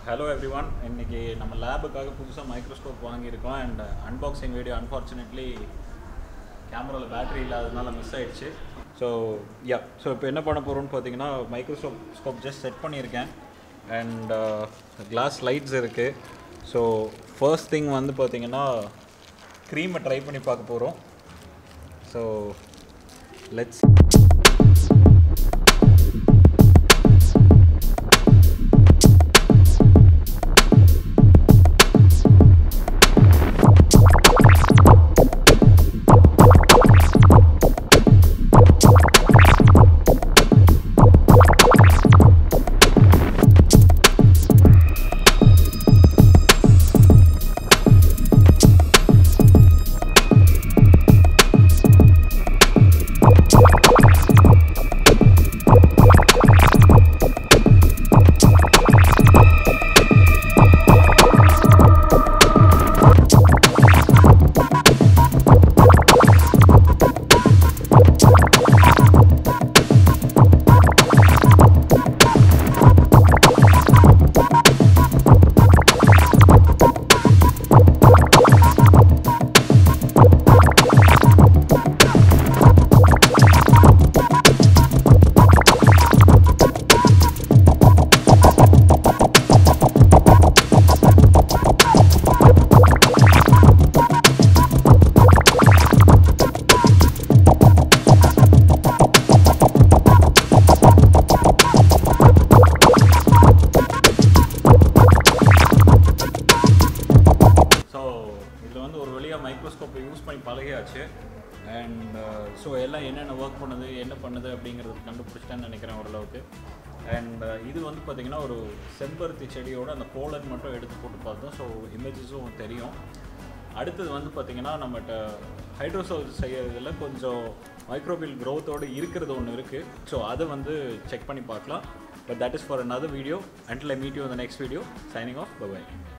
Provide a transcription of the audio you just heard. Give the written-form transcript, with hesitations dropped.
Hello everyone. இன்னைக்கு நம்ம லேபுக்காக புதுசா மைக்ரோஸ்கோப் வாங்கியிருக்கோம் and unboxing video unfortunately கேமரால பேட்டரி இல்லாததனால மிஸ் ஆயிடுச்சு. So இப்போ என்ன பண்ண போறோம்னு பாத்தீங்கன்னா மைக்ரோஸ்கோப் just செட் பண்ணியிருக்கேன் and glass lights இருக்கு. So first thing வந்து பாத்தீங்கன்னா cream ட்ரை பண்ணி பார்க்க போறோம். So let's மைக்ரோஸ்கோப்பை யூஸ் பண்ணி பழகியாச்சு அண்ட் ஸோ எல்லாம் என்னென்ன ஒர்க் பண்ணுது என்ன பண்ணுது அப்படிங்கிறது கண்டுபிடிச்சிட்டேன்னு நினைக்கிறேன் ஓரளவுக்கு. அண்ட் இது வந்து பார்த்திங்கன்னா ஒரு செம்பருத்தி செடியோட அந்த போலன் மட்டும் எடுத்து போட்டு பார்த்தோம். ஸோ இமேஜஸும் தெரியும். அடுத்தது வந்து பார்த்திங்கன்னா நம்மகிட்ட ஹைட்ரோசோல் செய்யறதுல கொஞ்சம் மைக்ரோபியல் க்ரோத்தோடு இருக்கிறது ஒன்று இருக்குது. ஸோ அதை வந்து செக் பண்ணி பார்க்கலாம். But that is for another video. Until I meet you in the next video. Signing off. Bye bye.